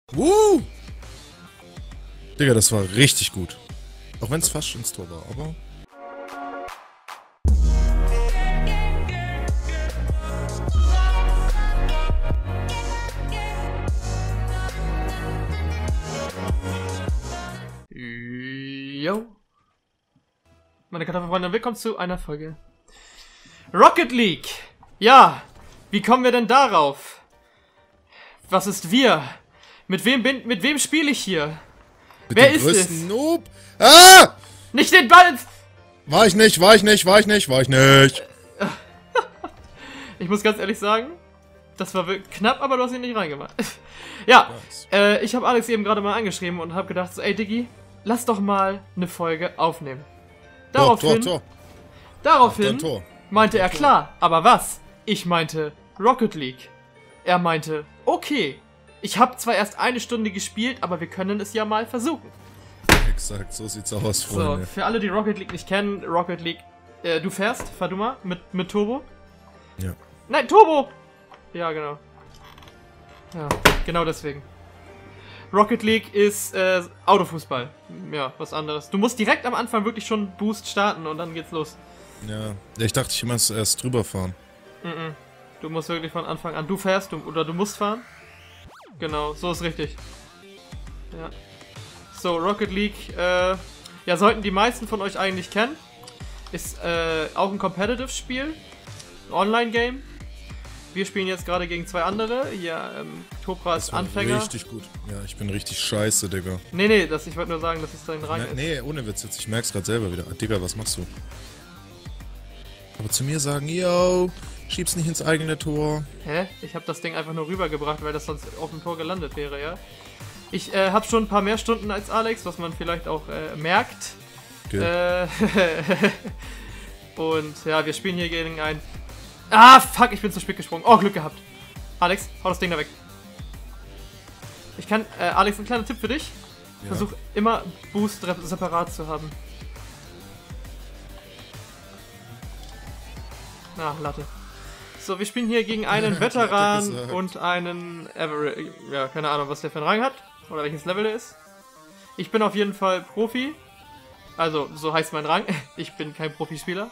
Digga, das war richtig gut. Auch wenn es fast ins Tor war, aber... Yo. Meine Kartoffelfreunde, willkommen zu einer Folge Rocket League. Ja, wie kommen wir denn darauf? Was ist wir? Mit wem spiele ich hier? Mit Wer dem ist größten es? Noob. Ah! Nicht den Ball ins... War ich nicht. Ich muss ganz ehrlich sagen, das war wirklich knapp, aber du hast ihn nicht reingemacht. Ja, ich habe Alex eben gerade mal angeschrieben und habe gedacht so, ey Diggi, lass doch mal eine Folge aufnehmen. Daraufhin meinte er, klar, aber was? Ich meinte Rocket League. Er meinte, okay, ich habe zwar erst eine Stunde gespielt, aber wir können es ja mal versuchen. Exakt, so sieht's aus, Freunde. So, für alle, die Rocket League nicht kennen, Rocket League, du fährst, fahr du mal, mit Turbo. Ja. Nein, Turbo! Ja, genau. Ja, genau deswegen. Rocket League ist Autofußball. Ja, was anderes. Du musst direkt am Anfang wirklich schon Boost starten und dann geht's los. Ja, ich dachte, ich muss erst drüber fahren. Du musst wirklich von Anfang an. Du fährst oder du musst fahren. Genau, so ist richtig. Ja. So, Rocket League, ja, sollten die meisten von euch eigentlich kennen. Ist auch ein Competitive-Spiel. Online-Game. Wir spielen jetzt gerade gegen zwei andere. Hier, Topra ist Anfänger. Richtig gut. Ja, ich bin richtig scheiße, Digga. Nee, ich wollte nur sagen, dass es dein Rang ist. Nee, ohne Witz jetzt. Ich merk's gerade selber wieder. Digga, was machst du? Aber zu mir sagen, yo, schieb's nicht ins eigene Tor. Hä? Ich habe das Ding einfach nur rübergebracht, weil das sonst auf dem Tor gelandet wäre, ja? Ich habe schon ein paar mehr Stunden als Alex, was man vielleicht auch merkt. Okay. Und ja, wir spielen hier gegen ein... Ah, fuck, ich bin zu spät gesprungen. Oh, Glück gehabt. Alex, hau das Ding da weg. Ich kann... Alex, ein kleiner Tipp für dich. Ja. Versuch immer Boost separat zu haben. Ah, Latte. So, wir spielen hier gegen einen Veteran und einen Average. Ja, keine Ahnung, was der für einen Rang hat. Oder welches Level er ist. Ich bin auf jeden Fall Profi. Also, so heißt mein Rang. Ich bin kein Profispieler.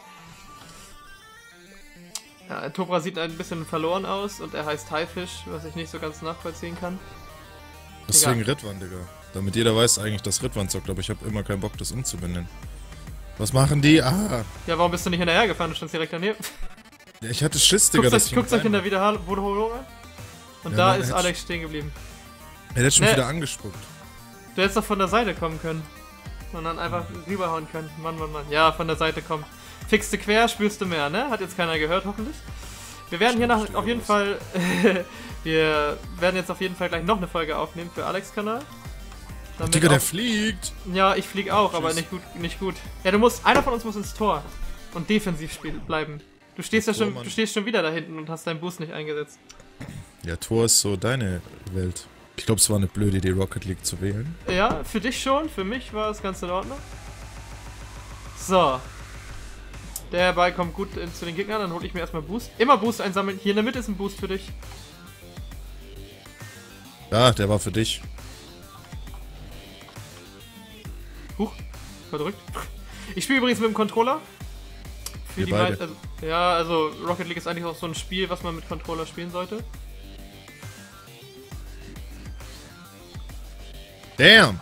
Ja, Topra sieht ein bisschen verloren aus und er heißt Haifisch, was ich nicht so ganz nachvollziehen kann. Deswegen Ritwan, Digga. Damit jeder weiß eigentlich, dass Ritwan zockt, aber ich habe immer keinen Bock, das umzubenennen. Was machen die? Ah! Ja, warum bist du nicht hinterhergefahren? Du standst direkt daneben. Ja, ich hatte Schiss, Digga. Guckst euch in der Wiederholung an. Und ja, da ist Alex stehen geblieben. Er hätte schon wieder angespuckt. Du hättest doch von der Seite kommen können. Und dann einfach rüberhauen können. Mann. Ja, von der Seite kommt. Fixte quer, spürst du mehr, ne? Hat jetzt keiner gehört, hoffentlich. Wir werden hier auf jeden Fall... wir werden jetzt auf jeden Fall gleich noch eine Folge aufnehmen für Alex' Kanal. Digga, der fliegt! Ja, ich flieg auch, aber nicht gut. Ja, einer von uns muss ins Tor. Und defensiv bleiben. Du stehst schon wieder da hinten und hast deinen Boost nicht eingesetzt. Ja, Tor ist so deine Welt. Ich glaube, es war eine blöde Idee, Rocket League zu wählen. Ja, für dich schon, für mich war es ganz in Ordnung. So. Der Ball kommt gut zu den Gegnern, dann hole ich mir erstmal Boost. Immer Boost einsammeln. Hier in der Mitte ist ein Boost für dich. Ja, der war für dich. Huch, verdrückt. Ich spiele übrigens mit dem Controller. Für die meisten. Also Rocket League ist eigentlich auch so ein Spiel, was man mit Controller spielen sollte. Damn!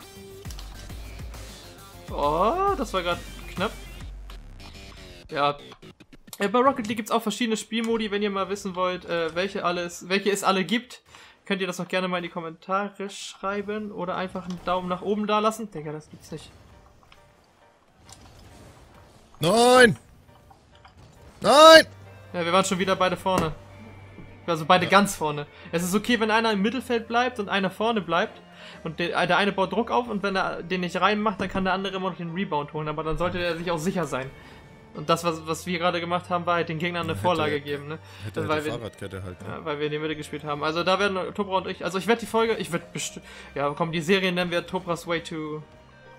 Oh, das war gerade knapp. Ja. Bei Rocket League gibt es auch verschiedene Spielmodi, wenn ihr mal wissen wollt, welche es alle gibt. Könnt ihr das auch gerne mal in die Kommentare schreiben oder einfach einen Daumen nach oben da lassen. Digga, das gibt's nicht. Nein! Nein! Ja, wir waren schon wieder beide vorne. Also beide ganz vorne. Es ist okay, wenn einer im Mittelfeld bleibt und einer vorne bleibt. Und der eine baut Druck auf und wenn er den nicht reinmacht, dann kann der andere immer noch den Rebound holen. Aber dann sollte er sich auch sicher sein. Und das, was wir gerade gemacht haben, war halt den Gegnern eine Vorlage geben, ne? Hätte Fahrradkette halt, ne? Ja, weil wir in die Mitte gespielt haben. Also da werden Topra und ich, also ich werde die Folge, ja komm, die Serie nennen wir Topra's Way to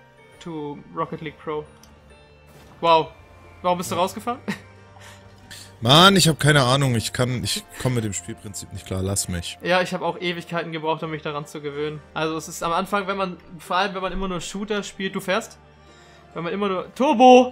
Rocket League Pro. Wow. Warum bist du rausgefahren? Mann, ich habe keine Ahnung. Ich komme mit dem Spielprinzip nicht klar. Lass mich. Ja, ich habe auch Ewigkeiten gebraucht, um mich daran zu gewöhnen. Also es ist am Anfang, vor allem wenn man immer nur Shooter spielt, du fährst. Wenn man immer nur... Turbo!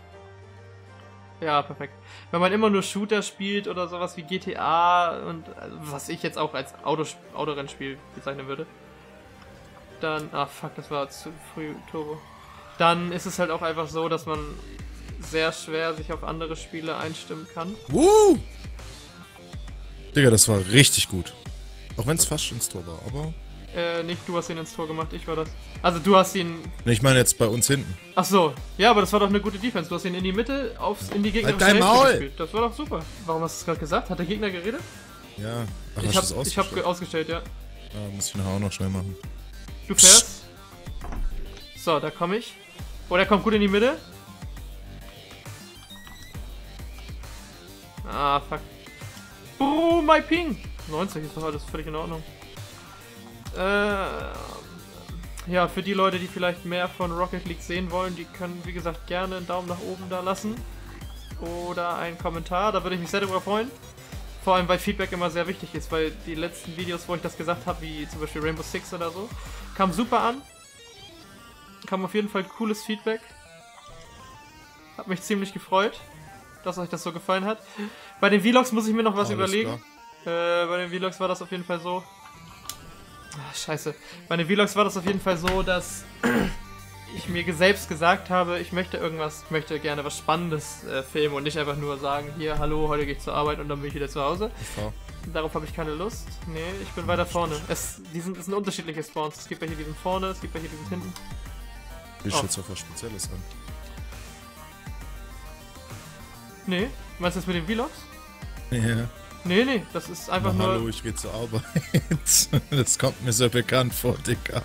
Ja, perfekt. Wenn man immer nur Shooter spielt oder sowas wie GTA und was ich jetzt auch als Autorennspiel bezeichnen würde, dann... Ah, fuck, das war zu früh, Turbo. Dann ist es halt auch einfach so, dass man sehr schwer sich auf andere Spiele einstimmen kann. Digga, das war richtig gut. Auch wenn es fast schon ins Tor war, aber... Nicht du hast ihn ins Tor gemacht, ich war das. Also du hast ihn... Ich meine jetzt bei uns hinten. Ach so, ja, aber das war doch eine gute Defense. Du hast ihn in die Mitte, in die gegnerische Halt dein Hälfte Maul! gespielt. Das war doch super. Warum hast du es gerade gesagt? Hat der Gegner geredet? Ja. Ach, Ich hab ausgestellt, ja. Muss ich nachher auch noch schnell machen. Du fährst. So, da komme ich. Oh, der kommt gut in die Mitte. Ah, fuck. Oh, my Ping. 90 ist doch alles völlig in Ordnung. Ja, für die Leute, die vielleicht mehr von Rocket League sehen wollen, die können, wie gesagt, gerne einen Daumen nach oben da lassen. Oder einen Kommentar, da würde ich mich sehr darüber freuen. Vor allem, weil Feedback immer sehr wichtig ist, weil die letzten Videos, wo ich das gesagt habe, wie zum Beispiel Rainbow Six oder so, kam super an. Kam auf jeden Fall cooles Feedback. Hat mich ziemlich gefreut, dass euch das so gefallen hat. Bei den Vlogs muss ich mir noch was überlegen. Bei den Vlogs war das auf jeden Fall so... Ach, scheiße. Bei den Vlogs war das auf jeden Fall so, dass ich mir selbst gesagt habe, ich möchte gerne was Spannendes filmen und nicht einfach nur sagen, hier, hallo, heute gehe ich zur Arbeit und dann bin ich wieder zu Hause. Darauf habe ich keine Lust. Nee, ich bin weiter vorne. Es sind unterschiedliche Spawns. Es gibt welche, die sind vorne, es gibt welche, die sind hinten. Ich schätze auf was Spezielles an. Nee, meinst du das mit den Vlogs? Ja. Nee, das ist einfach nur... Hallo, ich gehe zur Arbeit. Das kommt mir sehr bekannt vor, Digga.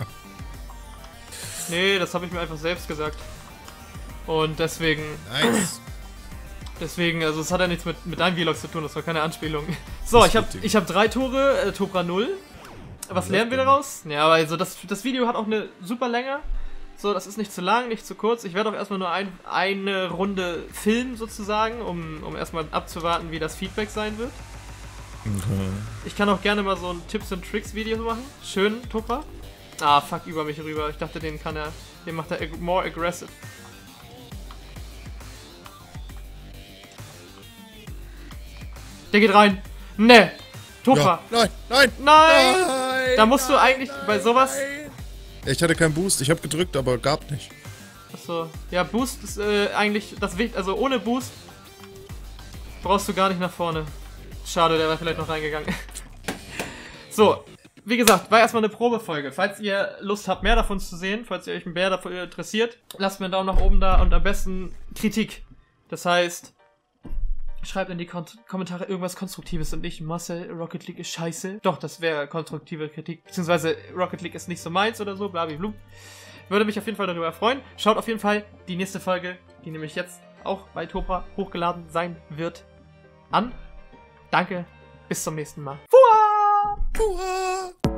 Nee, das habe ich mir einfach selbst gesagt. Und deswegen... Nice. Deswegen, also es hat ja nichts mit deinem Vlog zu tun, das war keine Anspielung. So, ich hab 3 Tore, Tobra 0. Was lernen wir daraus? Ja, aber also das Video hat auch eine super Länge. So, das ist nicht zu lang, nicht zu kurz. Ich werde auch erstmal nur eine Runde filmen sozusagen, um erstmal abzuwarten, wie das Feedback sein wird. Okay. Ich kann auch gerne mal so ein Tipps and Tricks Video machen. Schön, Topra. Ah, fuck, über mich rüber. Ich dachte, den macht er more aggressive. Der geht rein. Ne. Topra. Ja, nein. Da musst du eigentlich bei sowas... Ich hatte keinen Boost, ich habe gedrückt, aber gab nicht. Achso, ja, Boost ist eigentlich das Wichtigste, also ohne Boost brauchst du gar nicht nach vorne. Schade, der war vielleicht noch reingegangen. So, wie gesagt, war erstmal eine Probefolge. Falls ihr Lust habt, mehr davon zu sehen, falls ihr euch mehr dafür interessiert, lasst mir einen Daumen nach oben da und am besten Kritik. Das heißt, schreibt in die Kommentare irgendwas Konstruktives und nicht, Marcel, Rocket League ist scheiße. Doch, das wäre konstruktive Kritik. Beziehungsweise Rocket League ist nicht so meins oder so, blablabla. Würde mich auf jeden Fall darüber freuen. Schaut auf jeden Fall die nächste Folge, die nämlich jetzt auch bei Topra hochgeladen sein wird, an. Danke, bis zum nächsten Mal. Fuah! Fuah!